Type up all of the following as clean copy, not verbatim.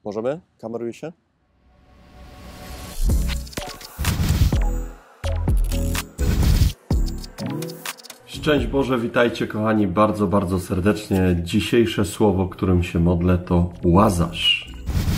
Możemy? Kameruje się? Szczęść Boże, witajcie kochani bardzo, bardzo serdecznie. Dzisiejsze słowo, którym się modlę, to Łazarz.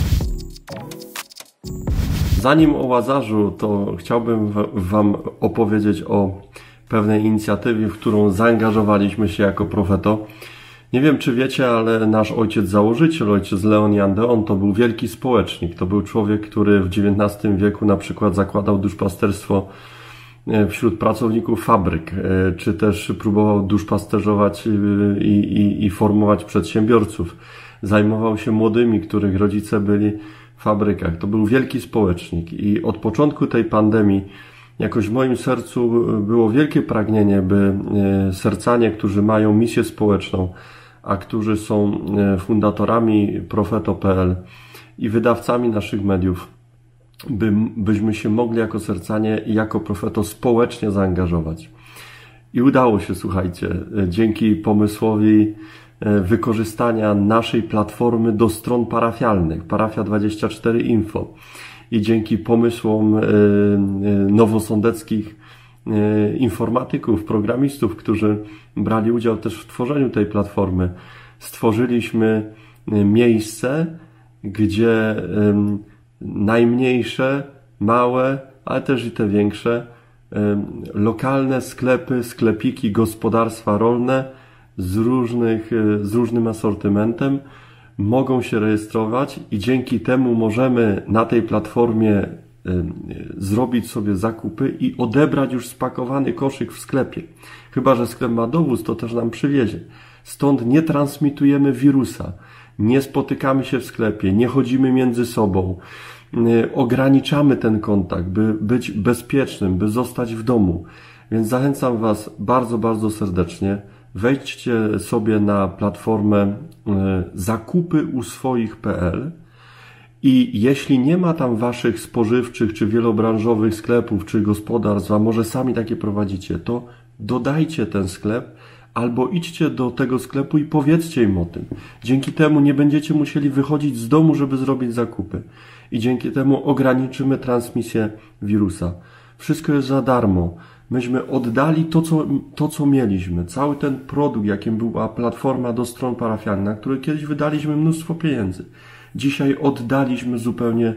Zanim o Łazarzu, to chciałbym Wam opowiedzieć o pewnej inicjatywie, w którą zaangażowaliśmy się jako Profeto. Nie wiem, czy wiecie, ale nasz ojciec założyciel, ojciec Leon Jan Deon, to był wielki społecznik. To był człowiek, który w XIX wieku na przykład zakładał duszpasterstwo wśród pracowników fabryk, czy też próbował duszpasterzować i formować przedsiębiorców. Zajmował się młodymi, których rodzice byli w fabrykach. To był wielki społecznik i od początku tej pandemii jakoś w moim sercu było wielkie pragnienie, by sercanie, którzy mają misję społeczną, a którzy są fundatorami Profeto.pl i wydawcami naszych mediów, byśmy się mogli jako sercanie i jako Profeto społecznie zaangażować. I udało się, słuchajcie, dzięki pomysłowi wykorzystania naszej platformy do stron parafialnych, Parafia24 Info, i dzięki pomysłom nowosądeckich informatyków, programistów, którzy brali udział też w tworzeniu tej platformy, stworzyliśmy miejsce, gdzie najmniejsze, małe, ale też i te większe, lokalne sklepy, sklepiki, gospodarstwa rolne z różnym asortymentem mogą się rejestrować i dzięki temu możemy na tej platformie zrobić sobie zakupy i odebrać już spakowany koszyk w sklepie. Chyba że sklep ma dowóz, to też nam przywiezie. Stąd nie transmitujemy wirusa, nie spotykamy się w sklepie, nie chodzimy między sobą. Ograniczamy ten kontakt, by być bezpiecznym, by zostać w domu. Więc zachęcam Was bardzo, bardzo serdecznie. Wejdźcie sobie na platformę zakupyuswoich.pl i jeśli nie ma tam Waszych spożywczych, czy wielobranżowych sklepów, czy gospodarstw, a może sami takie prowadzicie, to dodajcie ten sklep albo idźcie do tego sklepu i powiedzcie im o tym. Dzięki temu nie będziecie musieli wychodzić z domu, żeby zrobić zakupy. I dzięki temu ograniczymy transmisję wirusa. Wszystko jest za darmo. Myśmy oddali to, co mieliśmy. Cały ten produkt, jakim była platforma do stron parafialnych, na który kiedyś wydaliśmy mnóstwo pieniędzy. Dzisiaj oddaliśmy zupełnie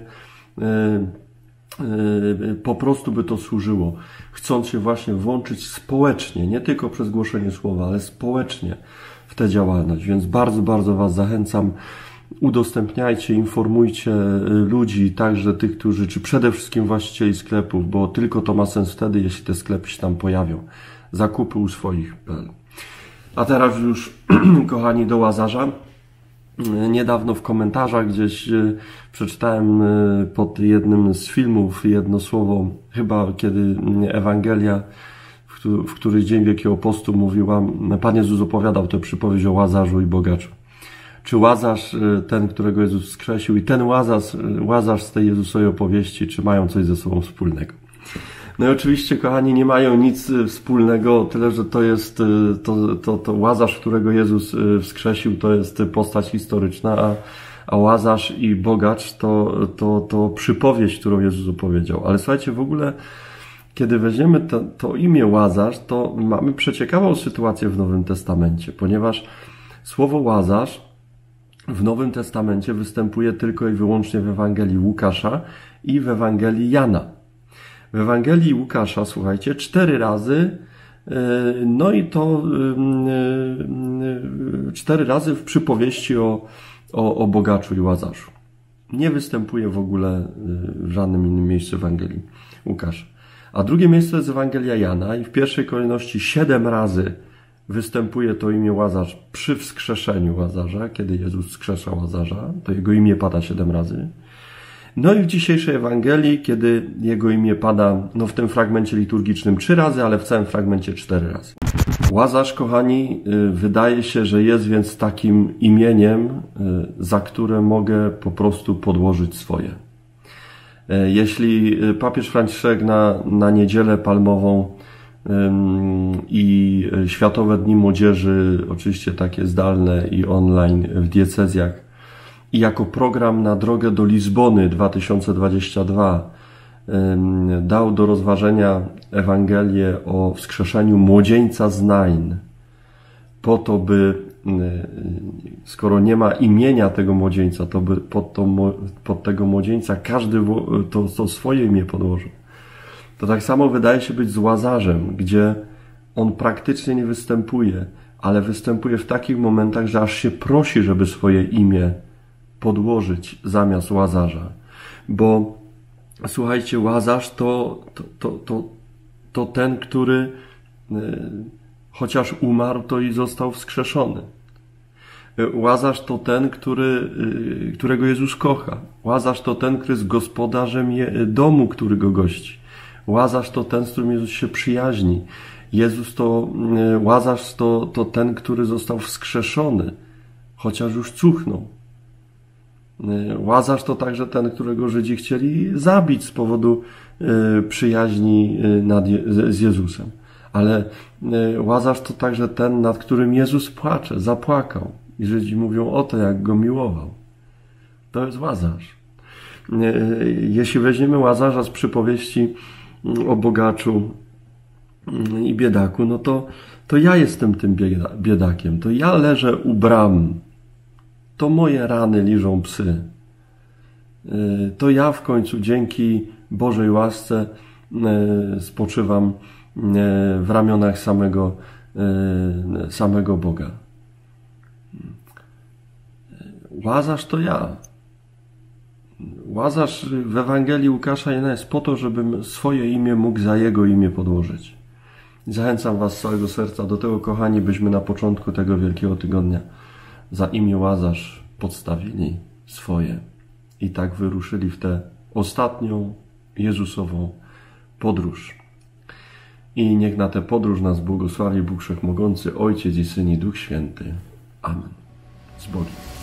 po prostu, by to służyło. Chcąc się właśnie włączyć społecznie, nie tylko przez głoszenie słowa, ale społecznie w tę działalność. Więc bardzo, bardzo Was zachęcam. Udostępniajcie, informujcie ludzi, także tych, którzy, czy przede wszystkim właścicieli sklepów, bo tylko to ma sens wtedy, jeśli te sklepy się tam pojawią. Zakupy u swoich.pl. A teraz już, kochani, do Łazarza. Niedawno w komentarzach gdzieś przeczytałem pod jednym z filmów jedno słowo, chyba kiedy Ewangelia, w któryś dzień Wielkiego Postu mówiła, Pan Jezus opowiadał tę przypowieść o Łazarzu i bogaczu. Czy Łazarz, ten, którego Jezus wskrzesił, i ten Łazarz z tej Jezusowej opowieści, czy mają coś ze sobą wspólnego? No i oczywiście, kochani, nie mają nic wspólnego, tyle, że to jest to Łazarz, którego Jezus wskrzesił, to jest postać historyczna, a Łazarz i bogacz to przypowieść, którą Jezus opowiedział. Ale słuchajcie, w ogóle, kiedy weźmiemy to imię Łazarz, to mamy przeciekawą sytuację w Nowym Testamencie, ponieważ słowo Łazarz w Nowym Testamencie występuje tylko i wyłącznie w Ewangelii Łukasza i w Ewangelii Jana. W Ewangelii Łukasza, słuchajcie, 4 razy, no i to 4 razy w przypowieści o bogaczu i Łazarzu. Nie występuje w ogóle w żadnym innym miejscu Ewangelii Łukasza. A drugie miejsce jest Ewangelia Jana i w pierwszej kolejności 7 razy występuje to imię Łazarz przy wskrzeszeniu Łazarza, kiedy Jezus wskrzesza Łazarza, to jego imię pada 7 razy. No i w dzisiejszej Ewangelii, kiedy jego imię pada, no w tym fragmencie liturgicznym 3 razy, ale w całym fragmencie 4 razy. Łazarz, kochani, wydaje się, że jest więc takim imieniem, za które mogę po prostu podłożyć swoje. Jeśli papież Franciszek na Niedzielę Palmową i Światowe Dni Młodzieży, oczywiście takie zdalne i online w diecezjach, i jako program na drogę do Lizbony 2022 dał do rozważenia Ewangelię o wskrzeszeniu młodzieńca z Nain, po to, by, skoro nie ma imienia tego młodzieńca, to by pod tego młodzieńca każdy to swoje imię podłożył. To tak samo wydaje się być z Łazarzem, gdzie on praktycznie nie występuje, ale występuje w takich momentach, że aż się prosi, żeby swoje imię podłożyć zamiast Łazarza. Bo słuchajcie, Łazarz to ten, który chociaż umarł, to i został wskrzeszony. Łazarz to ten, którego Jezus kocha. Łazarz to ten, który jest gospodarzem domu, który go gości. Łazarz to ten, z którym Jezus się przyjaźni. Łazarz to ten, który został wskrzeszony, chociaż już cuchnął. Łazarz to także ten, którego Żydzi chcieli zabić z powodu przyjaźni z Jezusem. Ale Łazarz to także ten, nad którym Jezus płacze, zapłakał. I Żydzi mówią o to, jak go miłował. To jest Łazarz. Jeśli weźmiemy Łazarza z przypowieści o bogaczu i biedaku, no to ja jestem tym biedakiem. To ja leżę u bram. To moje rany liżą psy. To ja w końcu dzięki Bożej łasce spoczywam w ramionach samego Boga. Łazarz to ja. Łazarz w Ewangelii Łukasza jest po to, żebym swoje imię mógł za jego imię podłożyć. Zachęcam was z całego serca do tego, kochani, byśmy na początku tego Wielkiego Tygodnia za imię Łazarz podstawili swoje i tak wyruszyli w tę ostatnią Jezusową podróż. I niech na tę podróż nas błogosławi Bóg Wszechmogący, Ojciec i Syn i Duch Święty. Amen. Z Bogiem.